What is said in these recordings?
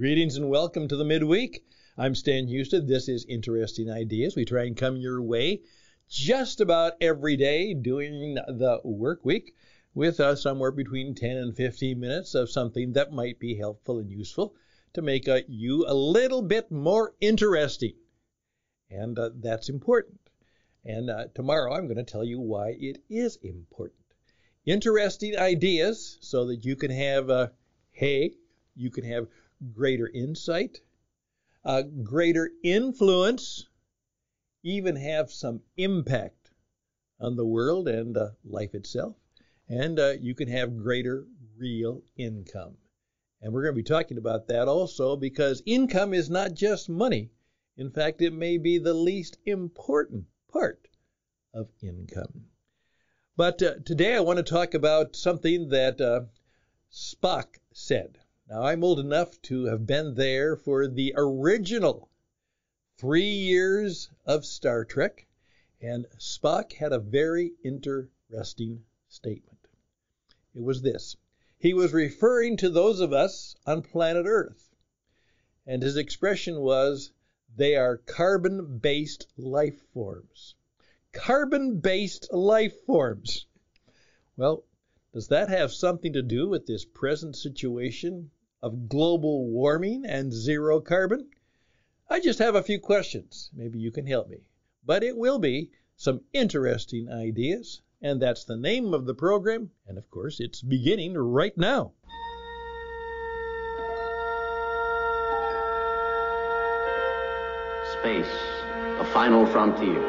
Greetings and welcome to the midweek. I'm Stan Houston. This is Interesting Ideas. We try and come your way just about every day during the work week with somewhere between 10 and 15 minutes of something that might be helpful and useful to make you a little bit more interesting. And that's important. And tomorrow I'm going to tell you why it is important. Interesting ideas so that you can have, you can have greater insight, greater influence, even have some impact on the world and life itself, and you can have greater real income. And we're going to be talking about that also because income is not just money. In fact, it may be the least important part of income. But today I want to talk about something that Spock said. Now, I'm old enough to have been there for the original 3 years of Star Trek, and Spock had a very interesting statement. It was this. He was referring to those of us on planet Earth, and his expression was, they are carbon-based life forms. Carbon-based life forms. Well, does that have something to do with this present situation of global warming and zero carbon? I just have a few questions. Maybe you can help me. But it will be some interesting ideas, and that's the name of the program. And of course, it's beginning right now. Space, the final frontier.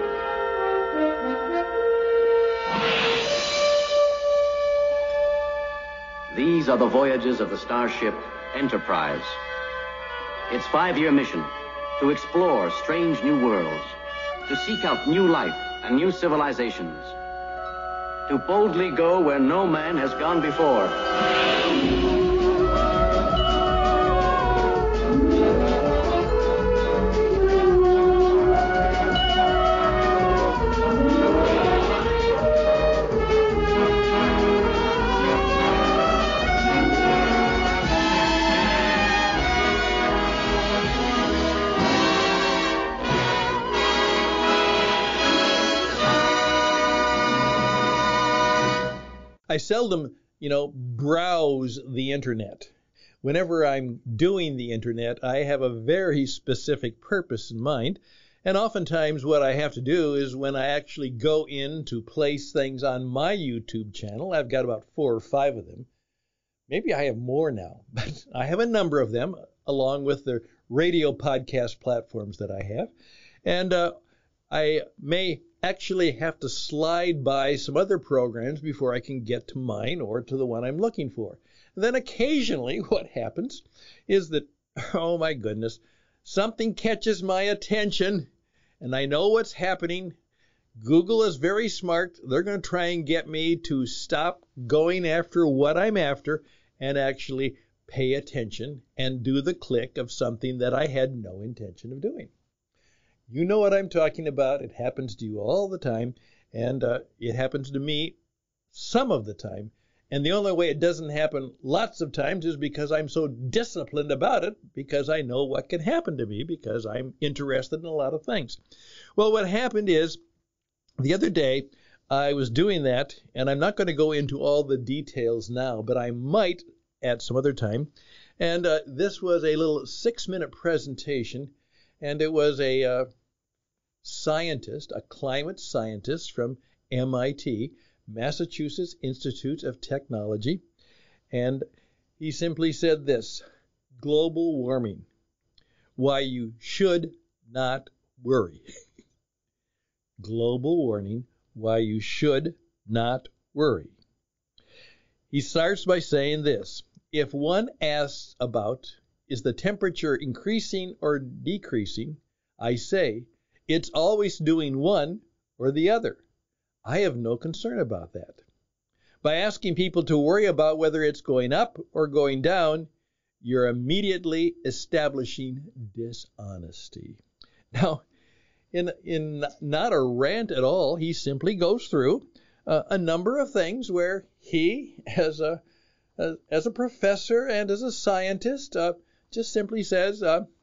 These are the voyages of the starship Enterprise. Its 5-year mission, to explore strange new worlds, to seek out new life and new civilizations, to boldly go where no man has gone before. I seldom, browse the internet. Whenever I'm doing the internet, I have a very specific purpose in mind. And oftentimes what I have to do is when I actually go in to place things on my YouTube channel, I've got about 4 or 5 of them. Maybe I have more now, but I have a number of them along with the radio podcast platforms that I have. And I may actually have to slide by some other programs before I can get to mine or to the one I'm looking for. And then occasionally what happens is that, oh my goodness, something catches my attention and I know what's happening. Google is very smart. They're going to try and get me to stop going after what I'm after and actually pay attention and do the click of something that I had no intention of doing. You know what I'm talking about. It happens to you all the time, and it happens to me some of the time. And the only way it doesn't happen lots of times is because I'm so disciplined about it, because I know what can happen to me, because I'm interested in a lot of things. Well, what happened is the other day I was doing that, and I'm not going to go into all the details now, but I might at some other time. And this was a little 6-minute presentation. And it was a scientist, a climate scientist from MIT, Massachusetts Institute of Technology. And he simply said this, global warming, why you should not worry. Global warming, why you should not worry. He starts by saying this, if one asks about is the temperature increasing or decreasing? I say, it's always doing one or the other. I have no concern about that. By asking people to worry about whether it's going up or going down, you're immediately establishing dishonesty. Now, in not a rant at all, he simply goes through a number of things where he, as a professor and as a scientist, just simply says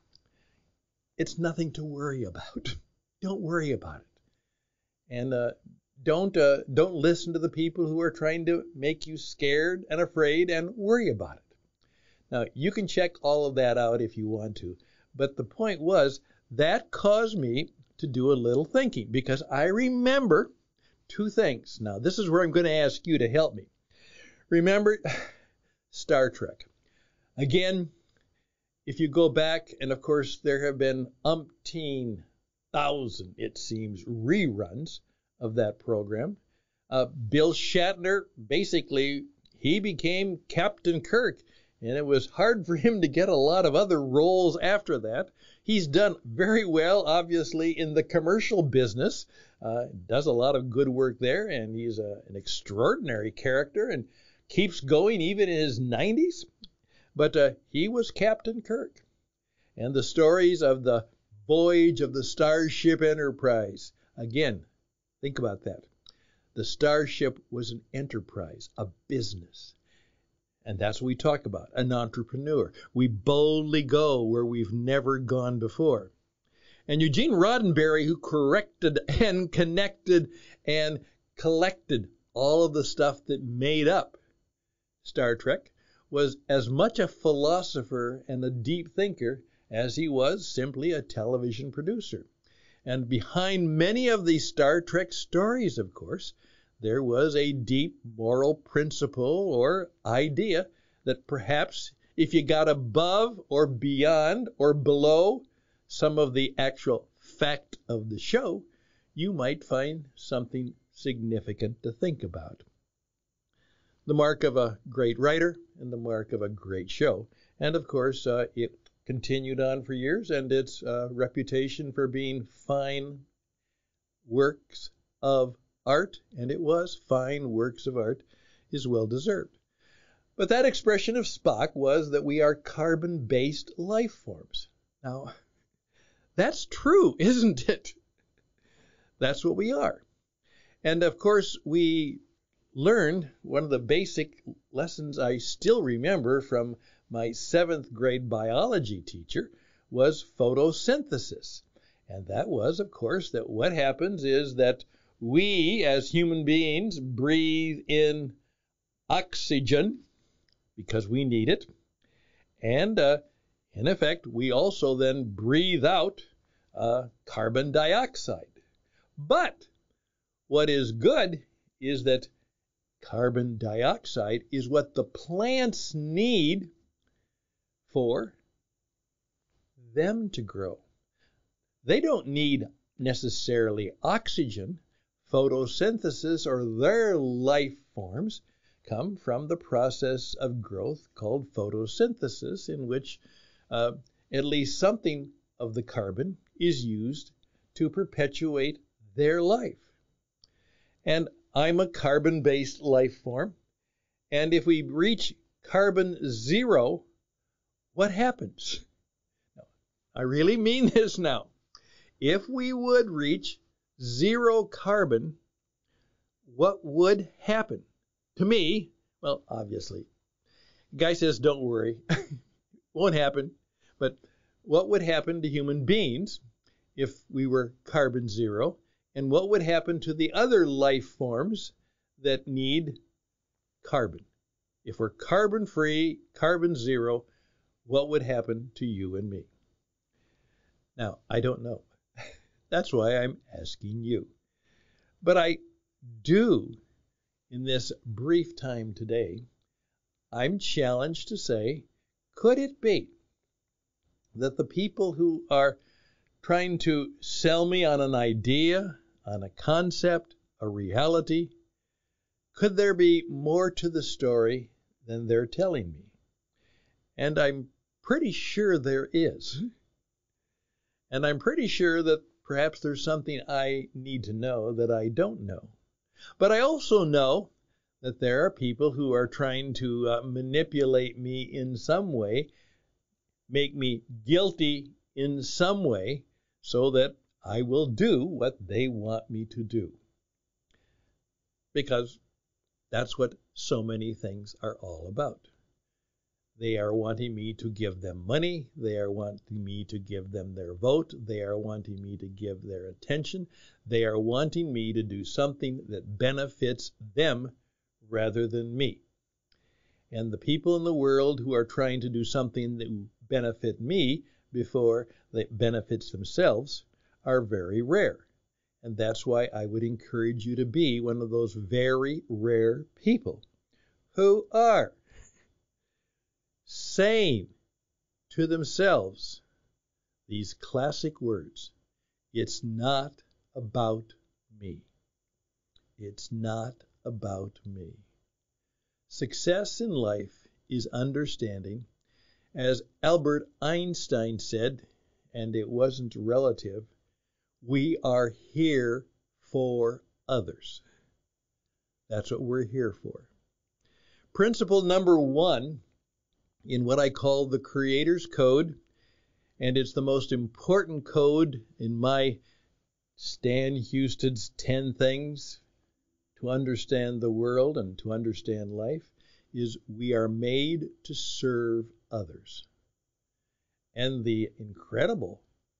it's nothing to worry about. Don't worry about it. And don't listen to the people who are trying to make you scared and afraid and worry about it. Now, you can check all of that out if you want to, but the point was that caused me to do a little thinking because I remember two things. Now, this is where I'm going to ask you to help me. Remember Star Trek. Again, if you go back, and of course there have been umpteen thousand, it seems, reruns of that program. Bill Shatner, basically, he became Captain Kirk, and it was hard for him to get a lot of other roles after that. He's done very well, obviously, in the commercial business, does a lot of good work there, and he's an extraordinary character and keeps going even in his 90s. But he was Captain Kirk. And the stories of the voyage of the Starship Enterprise. Again, think about that. The Starship was an enterprise, a business. And that's what we talk about, an entrepreneur. We boldly go where we've never gone before. And Eugene Roddenberry, who corrected and connected and collected all of the stuff that made up Star Trek, was as much a philosopher and a deep thinker as he was simply a television producer. And behind many of the Star Trek stories, of course, there was a deep moral principle or idea that perhaps if you got above or beyond or below some of the actual fact of the show, you might find something significant to think about. The mark of a great writer and the mark of a great show. And of course, it continued on for years, and its reputation for being fine works of art, and it was fine works of art, is well deserved. But that expression of Spock was that we are carbon-based life forms. Now, that's true, isn't it? That's what we are. And of course, we learned one of the basic lessons I still remember from my 7th grade biology teacher was photosynthesis. And that was, of course, that what happens is that we as human beings breathe in oxygen because we need it. And in effect, we also then breathe out carbon dioxide. But what is good is that carbon dioxide is what the plants need for them to grow. They don't need necessarily oxygen. Photosynthesis, or their life forms, come from the process of growth called photosynthesis, in which at least something of the carbon is used to perpetuate their life. And I'm a carbon-based life form, and if we reach carbon zero, what happens? I really mean this now. If we would reach zero carbon, what would happen? To me, well, obviously. The guy says, don't worry. Won't happen. But what would happen to human beings if we were carbon zero? And what would happen to the other life forms that need carbon? If we're carbon free, carbon zero, what would happen to you and me? Now, I don't know. That's why I'm asking you. But I do, in this brief time today, I'm challenged to say, could it be that the people who are trying to sell me on an idea, on a concept, a reality, could there be more to the story than they're telling me? And I'm pretty sure there is. And I'm pretty sure that perhaps there's something I need to know that I don't know. But I also know that there are people who are trying to manipulate me in some way, make me guilty in some way, so that I will do what they want me to do. Because that's what so many things are all about. They are wanting me to give them money. They are wanting me to give them their vote. They are wanting me to give their attention. They are wanting me to do something that benefits them rather than me. And the people in the world who are trying to do something that will benefit me before that benefits themselves are very rare. And that's why I would encourage you to be one of those very rare people who are saying to themselves these classic words: it's not about me. It's not about me. Success in life is understanding, as Albert Einstein said, and it wasn't relative, we are here for others. That's what we're here for. Principle number 1 in what I call the Creator's Code, and it's the most important code in my Stan Houston's 10 Things to Understand the World and to Understand Life, is we are made to serve others. And the incredible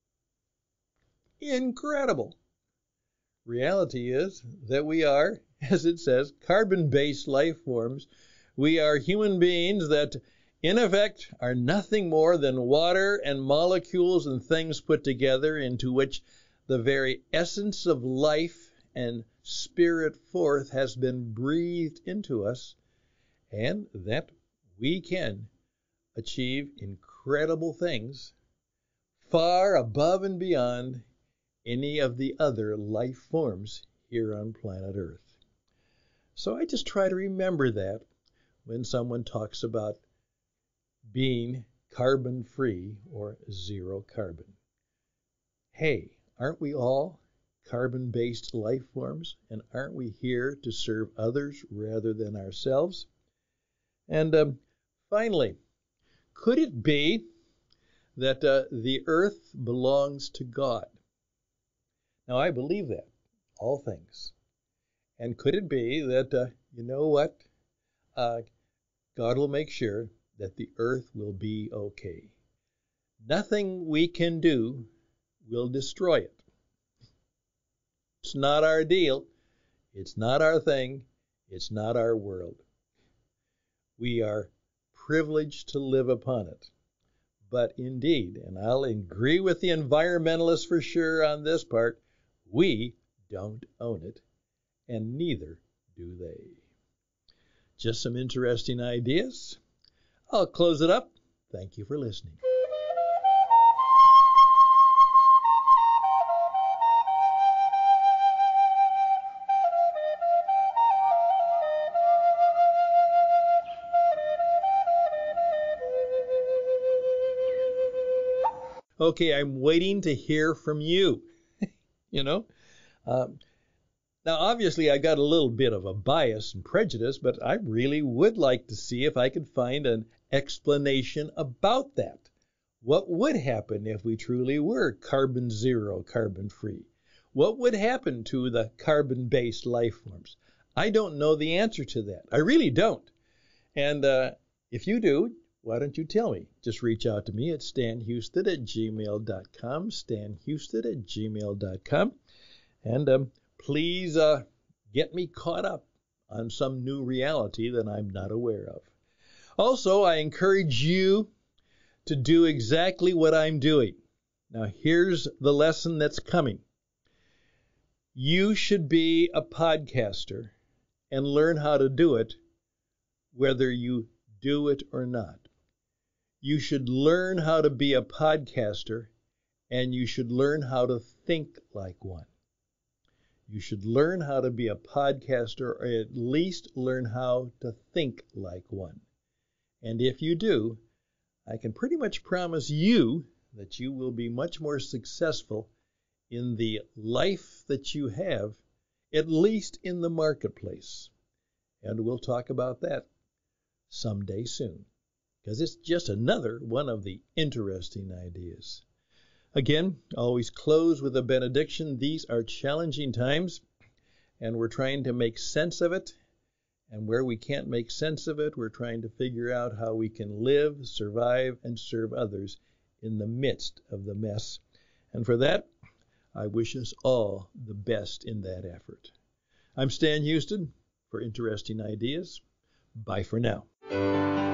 reality is that we are, as it says, carbon-based life forms. We are human beings that, in effect, are nothing more than water and molecules and things put together into which the very essence of life and spirit forth has been breathed into us, and that we can achieve incredible things far above and beyond any of the other life forms here on planet Earth. So I just try to remember that when someone talks about being carbon-free or zero carbon. Hey, aren't we all carbon-based life forms? And aren't we here to serve others rather than ourselves? And finally, could it be that the earth belongs to God? Now, I believe that, all things. And could it be that, you know what, God will make sure that the earth will be okay. Nothing we can do will destroy it. It's not our deal. It's not our thing. It's not our world. We are privileged to live upon it. But indeed, and I'll agree with the environmentalists for sure on this part, we don't own it, and neither do they. Just some interesting ideas. I'll close it up. Thank you for listening. Okay, I'm waiting to hear from you. Now, obviously, I got a little bit of a bias and prejudice, but I really would like to see if I could find an explanation about that. What would happen if we truly were carbon zero, carbon free? What would happen to the carbon-based life forms? I don't know the answer to that. I really don't. And if you do, why don't you tell me? Just reach out to me at stanhouston@gmail.com, stanhouston@gmail.com. And please get me caught up on some new reality that I'm not aware of. Also, I encourage you to do exactly what I'm doing. Now, here's the lesson that's coming. You should be a podcaster and learn how to do it, whether you do it or not. You should learn how to be a podcaster, and you should learn how to think like one. You should learn how to be a podcaster, or at least learn how to think like one. And if you do, I can pretty much promise you that you will be much more successful in the life that you have, at least in the marketplace. And we'll talk about that someday soon, because it's just another one of the interesting ideas. Again, always close with a benediction. These are challenging times, and we're trying to make sense of it. And where we can't make sense of it, we're trying to figure out how we can live, survive, and serve others in the midst of the mess. And for that, I wish us all the best in that effort. I'm Stan Houston for Interesting Ideas. Bye for now.